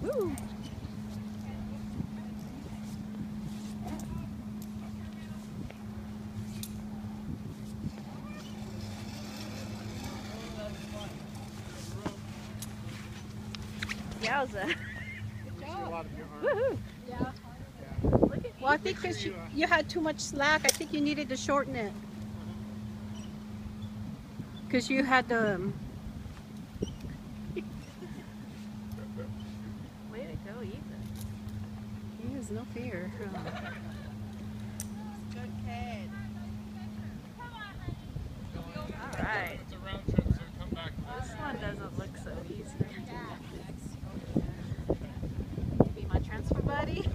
Woo. Yowza. Woohoo. Yeah. Well, I think because you had too much slack, I think you needed to shorten it. Because you had the... Way to go, Ethan. He has no fear. Good kid. Alright. It's a round trip, so come back. This one doesn't look so easy. Be my transfer buddy.